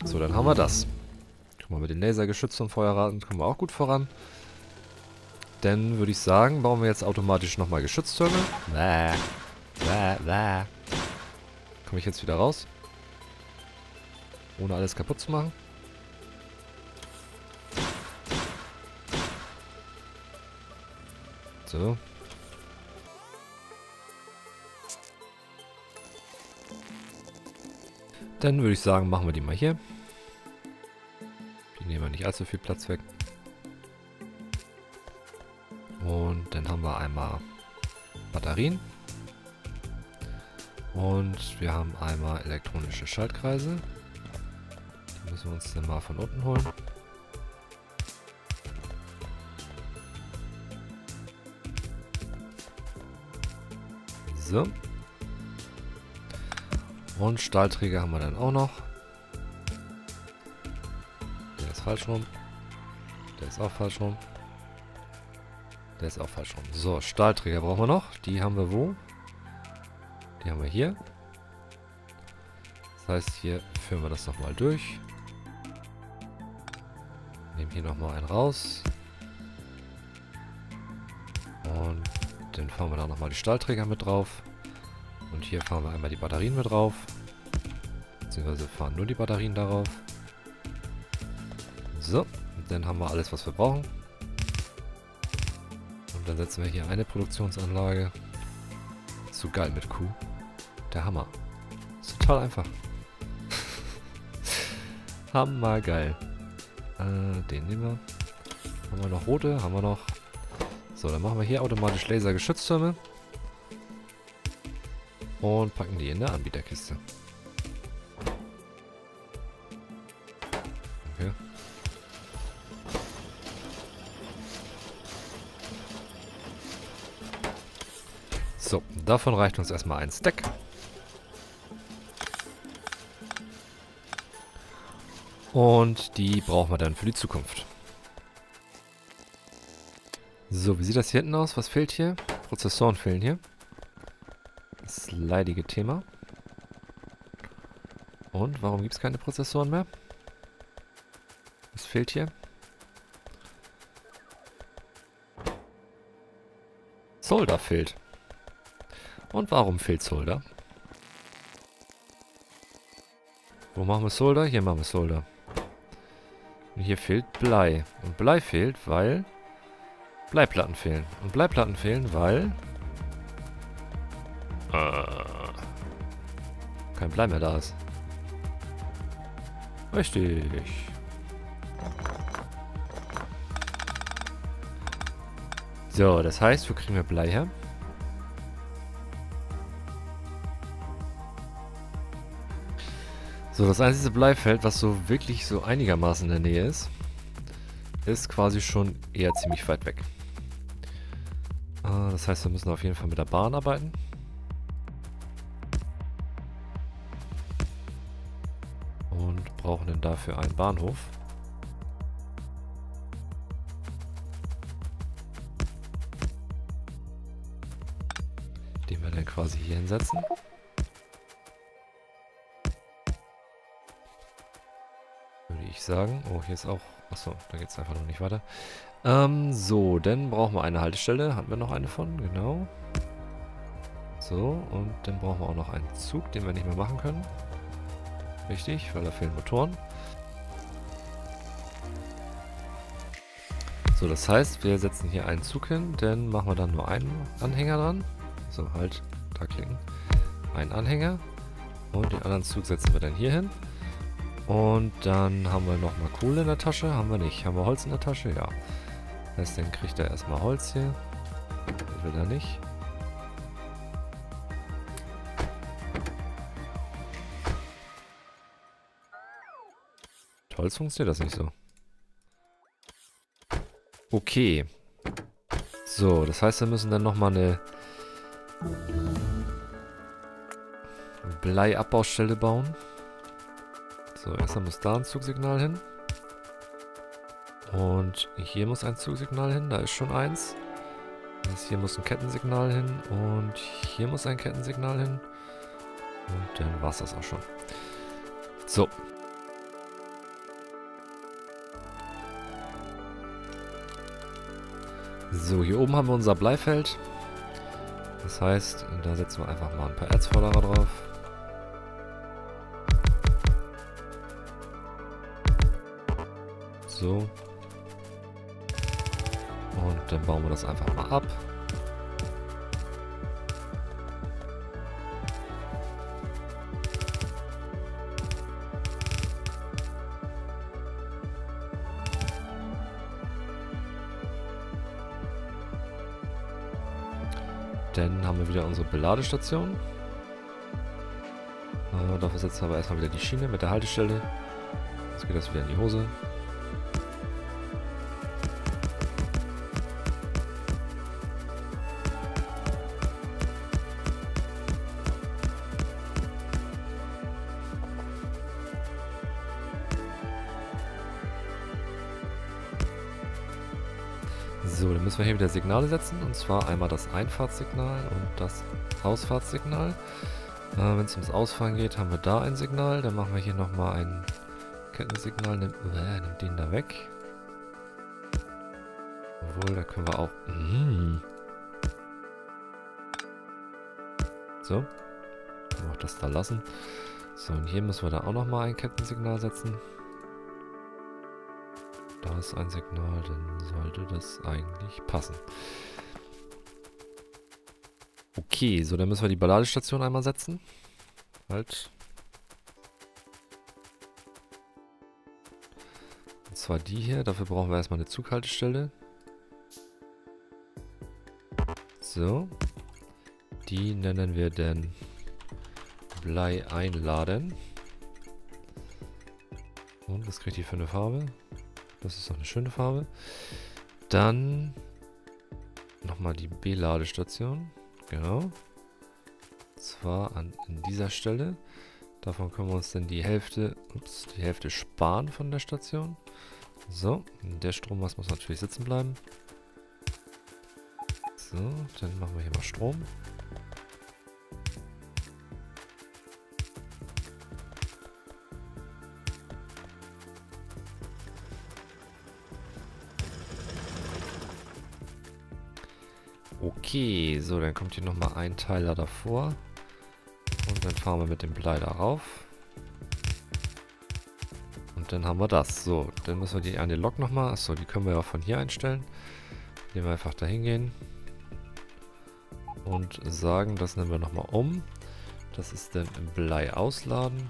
So, dann haben wir das. Guck mal, mit den Lasergeschützen und Feuerraten kommen wir auch gut voran. Dann würde ich sagen, bauen wir jetzt automatisch nochmal Geschütztürme. Komme ich jetzt wieder raus? Ohne alles kaputt zu machen. So. Dann würde ich sagen, machen wir die mal hier. Die nehmen wir nicht allzu viel Platz weg. Und dann haben wir einmal Batterien. Und wir haben einmal elektronische Schaltkreise. Die müssen wir uns dann mal von unten holen. So. Und Stahlträger haben wir dann auch noch. Der ist falsch rum. Der ist auch falsch rum. Der ist auch falsch rum. So, Stahlträger brauchen wir noch. Die haben wir wo? Die haben wir hier. Das heißt, hier führen wir das nochmal durch. Nehmen hier nochmal einen raus. Und dann fahren wir da nochmal die Stahlträger mit drauf. Und hier fahren wir einmal die Batterien mit drauf. Beziehungsweise fahren nur die Batterien darauf. So, dann haben wir alles, was wir brauchen. Und dann setzen wir hier eine Produktionsanlage. So geil mit Kuh. Der Hammer. Ist total einfach. Hammergeil. Den nehmen wir. Haben wir noch rote? Haben wir noch. So, dann machen wir hier automatisch Lasergeschütztürme. Und packen die in der Anbieterkiste. Okay. So, davon reicht uns erstmal ein Stack. Und die brauchen wir dann für die Zukunft. So, wie sieht das hier hinten aus? Was fehlt hier? Prozessoren fehlen hier. Das leidige Thema. Und warum gibt es keine Prozessoren mehr? Was fehlt hier? Solder fehlt. Und warum fehlt Solder? Wo machen wir Solder? Hier machen wir Solder. Und hier fehlt Blei. Und Blei fehlt, weil Bleiplatten fehlen. Und Bleiplatten fehlen, weil kein Blei mehr da ist. Richtig. So, das heißt, wo kriegen wir Blei her? So, das einzige Bleifeld, was so wirklich so einigermaßen in der Nähe ist quasi schon eher ziemlich weit weg. Das heißt, wir müssen auf jeden Fall mit der Bahn arbeiten. Und brauchen dann dafür einen Bahnhof. Den wir dann quasi hier hinsetzen. Würde ich sagen. Oh, hier ist auch... Achso, da geht es einfach noch nicht weiter. So, dann brauchen wir eine Haltestelle. Hatten wir noch eine von? Genau. So, und dann brauchen wir auch noch einen Zug, den wir nicht mehr machen können. Richtig, weil da fehlen Motoren. So, das heißt, wir setzen hier einen Zug hin, dann machen wir dann nur einen Anhänger dran. So, halt, da klicken. Einen Anhänger. Und den anderen Zug setzen wir dann hier hin. Und dann haben wir nochmal Kohle in der Tasche. Haben wir nicht. Haben wir Holz in der Tasche? Ja. Das heißt, dann kriegt er erstmal Holz hier. Das will er nicht. Mit Holz funktioniert das nicht so. Okay. So, das heißt, wir müssen dann nochmal eine Bleiabbaustelle bauen. So, erstmal muss da ein Zugsignal hin. Und hier muss ein Zugsignal hin, da ist schon eins. Das heißt, hier muss ein Kettensignal hin und hier muss ein Kettensignal hin. Und dann war es das auch schon. So. So, hier oben haben wir unser Bleifeld. Das heißt, da setzen wir einfach mal ein paar Erzförderer drauf. So. Und dann bauen wir das einfach mal ab. Dann haben wir wieder unsere Beladestation. Dafür setzen wir aber erstmal wieder die Schiene mit der Haltestelle. Jetzt geht das wieder in die Hose. So, dann müssen wir hier wieder Signale setzen. Und zwar einmal das Einfahrtssignal und das Ausfahrtssignal. Wenn es ums Ausfahren geht, haben wir da ein Signal. Dann machen wir hier nochmal ein Kettensignal. Nimm den da weg. Obwohl, da können wir auch... So. Können wir auch das da lassen. So, und hier müssen wir da auch nochmal ein Kettensignal setzen. Da ist ein Signal, dann sollte das eigentlich passen. Okay, so, dann müssen wir die Beladestation einmal setzen. Halt. Und zwar die hier. Dafür brauchen wir erstmal eine Zughaltestelle. So. Die nennen wir dann Blei einladen. Und was kriegt die für eine Farbe? Das ist doch eine schöne Farbe. Dann nochmal die Beladestation. Genau. Und zwar an dieser Stelle. Davon können wir uns dann die Hälfte sparen von der Station. So, der Strommast muss natürlich sitzen bleiben. So, dann machen wir hier mal Strom. Okay, so, dann kommt hier nochmal ein Teiler davor. Und dann fahren wir mit dem Blei darauf. Und dann haben wir das. So, dann müssen wir die eine Lok nochmal. Achso, die können wir ja von hier einstellen. Indem wir einfach da hingehen. Und sagen, das nehmen wir nochmal um. Das ist dann im Blei ausladen.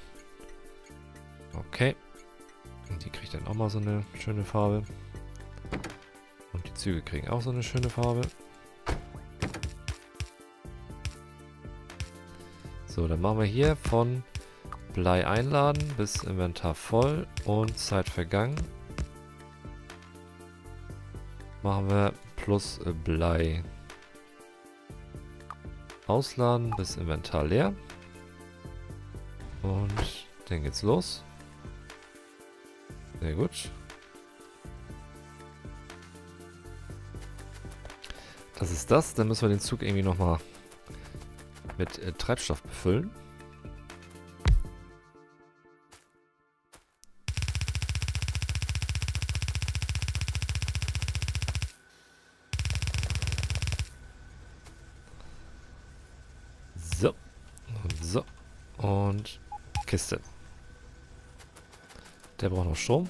Okay. Und die kriegt dann auch mal so eine schöne Farbe. Und die Züge kriegen auch so eine schöne Farbe. So, dann machen wir hier von Blei einladen bis Inventar voll und Zeit vergangen. Machen wir plus Blei ausladen bis Inventar leer. Und dann geht's los. Sehr gut. Das ist das. Dann müssen wir den Zug irgendwie nochmal mit Treibstoff befüllen. So. Und so. Und Kiste. Der braucht noch Strom.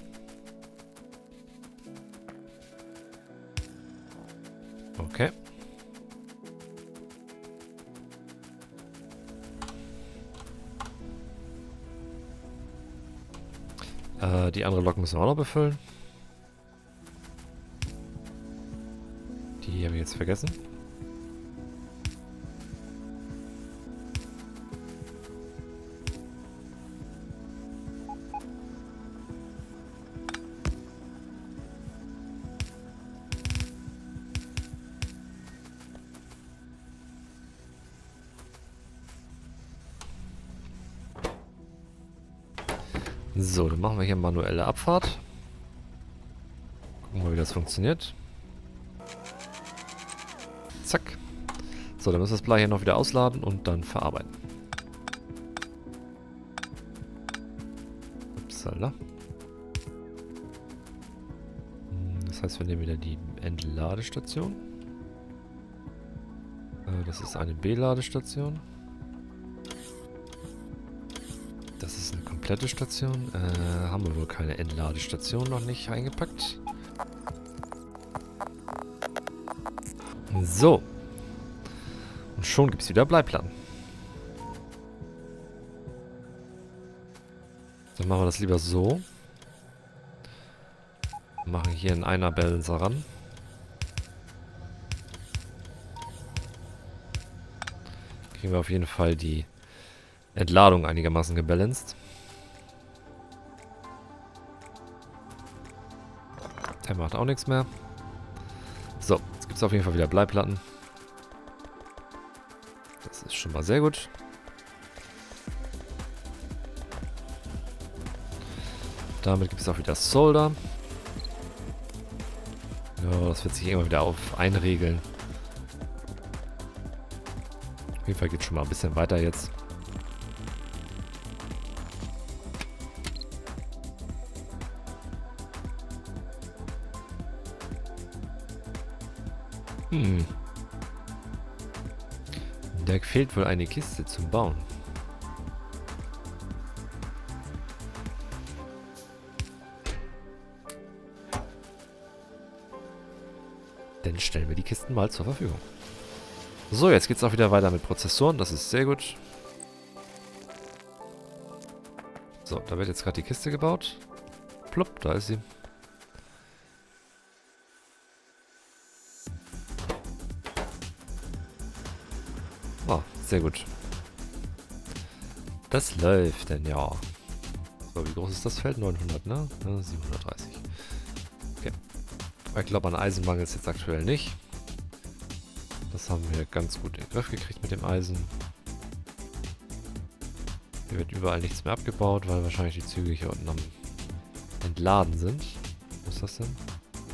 Okay. Die andere Lok müssen wir auch noch befüllen. Die habe ich jetzt vergessen. So, dann machen wir hier manuelle Abfahrt. Gucken wir, wie das funktioniert. Zack. So, dann müssen wir das Blei hier noch wieder ausladen und dann verarbeiten. Upsala. Das heißt, wir nehmen wieder die Entladestation. Das ist eine B-Ladestation. Das ist eine komplette Station. Haben wir wohl keine Entladestation noch nicht eingepackt. So. Und schon gibt es wieder Bleiplatten. Dann machen wir das lieber so. Machen hier einen Einer-Balancer ran. Kriegen wir auf jeden Fall die Entladung einigermaßen gebalanced. Der macht auch nichts mehr. So, jetzt gibt es auf jeden Fall wieder Bleiplatten. Das ist schon mal sehr gut. Damit gibt es auch wieder Solder. Ja, das wird sich irgendwann wieder einregeln. Auf jeden Fall geht es schon mal ein bisschen weiter jetzt. Da fehlt wohl eine Kiste zum Bauen. Dann stellen wir die Kisten mal zur Verfügung. So, jetzt geht es auch wieder weiter mit Prozessoren. Das ist sehr gut. So, da wird jetzt gerade die Kiste gebaut. Plopp, da ist sie. Oh, sehr gut. Das läuft denn ja. So, wie groß ist das Feld? 900, ne? 730. Okay. Ich glaube, an Eisen mangelt es jetzt aktuell nicht. Das haben wir ganz gut in den Griff gekriegt mit dem Eisen. Hier wird überall nichts mehr abgebaut, weil wahrscheinlich die Züge hier unten am Entladen sind. Wo ist das denn?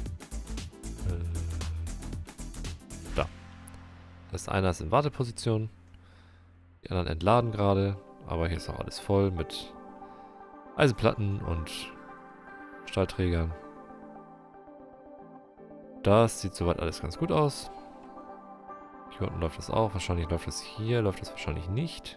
Da. Das einer ist in Warteposition. Die anderen entladen gerade. Aber hier ist auch alles voll mit Eisenplatten und Stahlträgern. Das sieht soweit alles ganz gut aus. Hier unten läuft das auch. Wahrscheinlich läuft das hier. Läuft das wahrscheinlich nicht.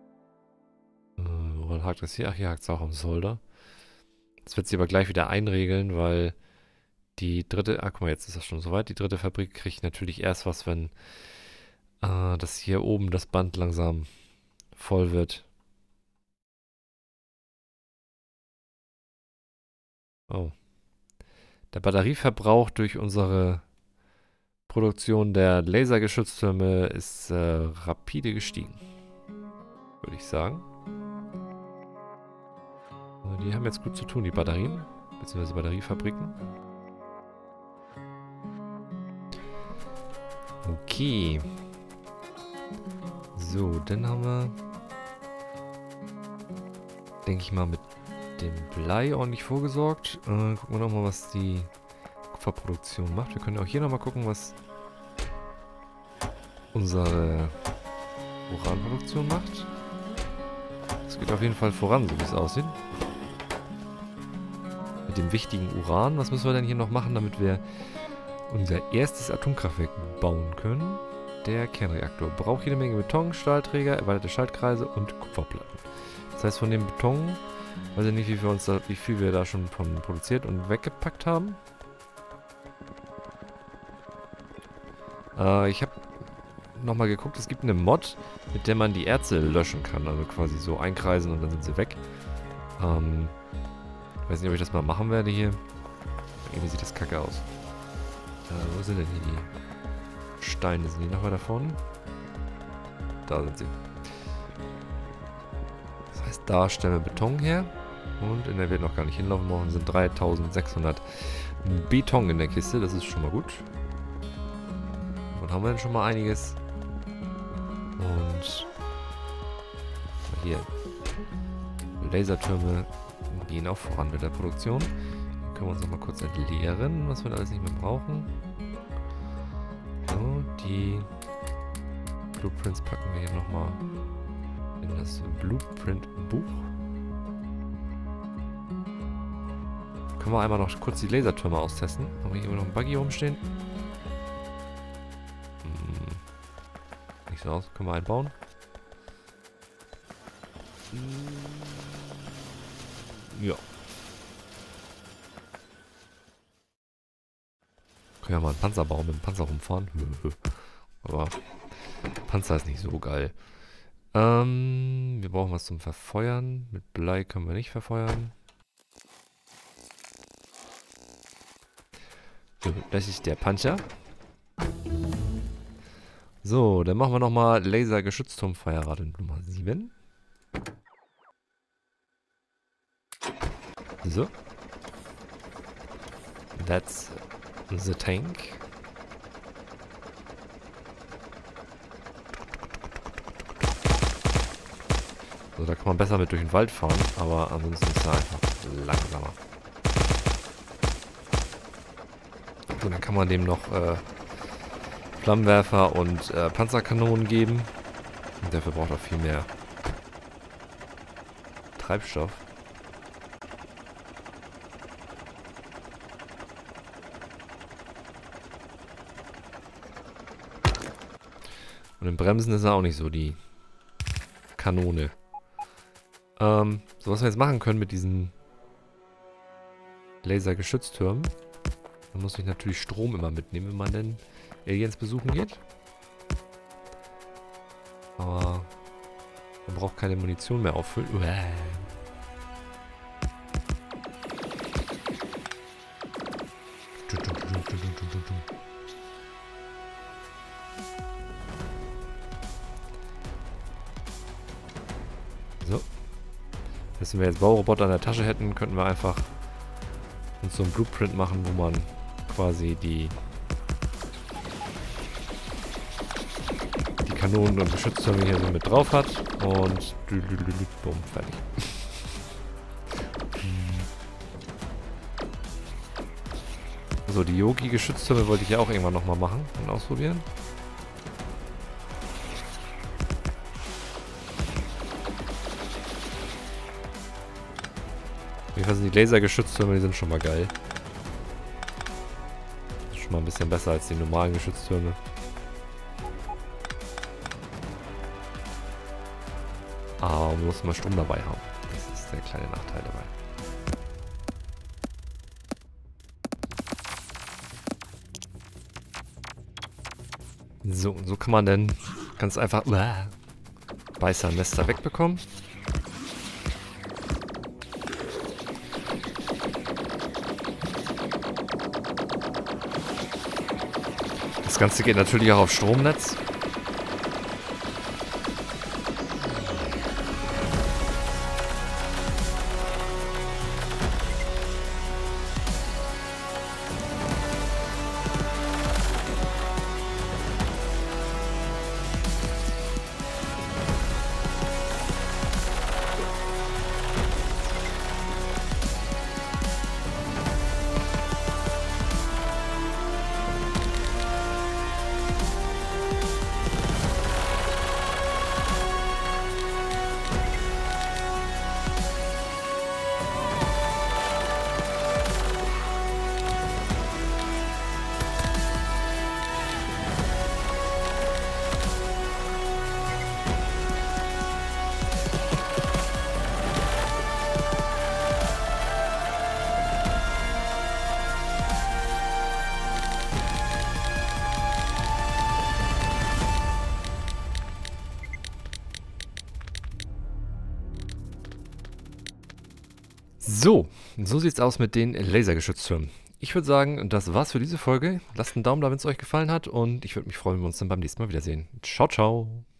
Woran hakt das hier? Ach, hier hakt es auch am Solder. Das wird sich aber gleich wieder einregeln, weil die dritte... Ah, guck mal, jetzt ist das schon soweit. Die dritte Fabrik kriegt natürlich erst was, wenn das hier oben das Band langsam voll wird. Oh. Der Batterieverbrauch durch unsere Produktion der Lasergeschütztürme ist rapide gestiegen. Würde ich sagen. Die haben jetzt gut zu tun, die Batterien. Beziehungsweise Batteriefabriken. Okay. So, dann haben wir, denke ich mal, mit dem Blei ordentlich vorgesorgt. Gucken wir nochmal, was die Kupferproduktion macht. Wir können auch hier nochmal gucken, was unsere Uranproduktion macht. Es geht auf jeden Fall voran, so wie es aussieht. Mit dem wichtigen Uran. Was müssen wir denn hier noch machen, damit wir unser erstes Atomkraftwerk bauen können? Der Kernreaktor braucht jede Menge Beton, Stahlträger, erweiterte Schaltkreise und Kupferplatten. Das heißt, von dem Beton, weiß ich nicht, wie viel wir da schon von produziert und weggepackt haben. Ich habe nochmal geguckt, es gibt eine Mod, mit der man die Erze löschen kann. Also quasi so einkreisen und dann sind sie weg. Ich weiß nicht, ob ich das mal machen werde hier. Irgendwie sieht das kacke aus. Wo sind denn hier die Steine? Sind die noch weiter vorne? Da sind sie. Das heißt, da stellen wir Beton her. Und in der wird noch gar nicht hinlaufen. Morgen sind 3600 Beton in der Kiste. Das ist schon mal gut. Und haben wir dann schon mal einiges. Und hier. Lasertürme gehen auch voran mit der Produktion. Hier können wir uns noch mal kurz entleeren, was wir alles nicht mehr brauchen. So, die Blueprints packen wir hier nochmal in das Blueprint-Buch. Können wir einmal noch kurz die Lasertürme austesten? Haben wir hier noch einen Buggy rumstehen? Nicht so aus. Können wir einbauen? Ja. Können wir mal einen Panzer bauen, mit dem Panzer rumfahren. Aber Panzer ist nicht so geil. Wir brauchen was zum Verfeuern. Mit Blei können wir nicht verfeuern. So, das ist der Panzer. So, dann machen wir nochmal Laser-Geschützturmfeuerrad Nummer 7. So. That's the tank. So, da kann man besser mit durch den Wald fahren, aber ansonsten ist er einfach langsamer. So, dann kann man dem noch Flammenwerfer und Panzerkanonen geben. Und dafür braucht er viel mehr Treibstoff. Und im Bremsen ist er auch nicht so die Kanone. So, was wir jetzt machen können mit diesen Lasergeschütztürmen. Man muss sich natürlich Strom immer mitnehmen, wenn man denn Aliens besuchen geht. Aber man braucht keine Munition mehr auffüllen. So. Wenn wir jetzt Bauroboter in der Tasche hätten, könnten wir einfach uns so ein Blueprint machen, wo man quasi die Kanonen und Geschütztürme hier so mit drauf hat und bumm, fertig. So, die Yogi-Geschütztürme wollte ich ja auch irgendwann nochmal machen und ausprobieren. Jedenfalls sind die Lasergeschütztürme, die sind schon mal geil. Schon mal ein bisschen besser als die normalen Geschütztürme. Aber man muss mal Strom dabei haben. Das ist der kleine Nachteil dabei. So, und so kann man dann ganz einfach Beißernester wegbekommen. Das Ganze geht natürlich auch auf Stromnetz. So sieht's aus mit den Lasergeschütztürmen. Ich würde sagen, das war's für diese Folge. Lasst einen Daumen da, wenn es euch gefallen hat und ich würde mich freuen, wenn wir uns dann beim nächsten Mal wiedersehen. Ciao, ciao!